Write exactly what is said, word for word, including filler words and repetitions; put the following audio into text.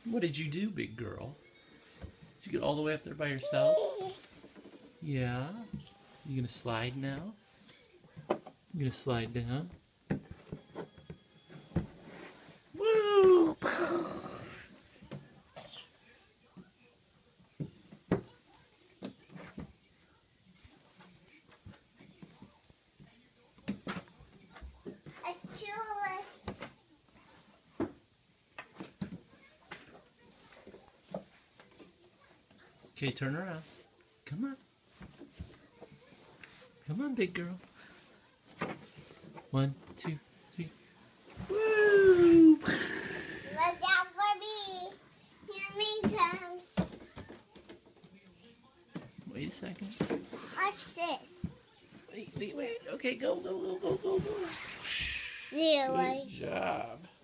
What did you do, big girl? Did you get all the way up there by yourself? Yeah. You gonna slide now? You gonna slide down? Woo! It's shoeless. Okay, turn around. Come on. Come on, big girl. One, two, three. Woo! Look out for me. Here me comes. Wait a second. Watch this. Wait, wait, wait. Okay, go, go, go, go, go, go. Really? Good job.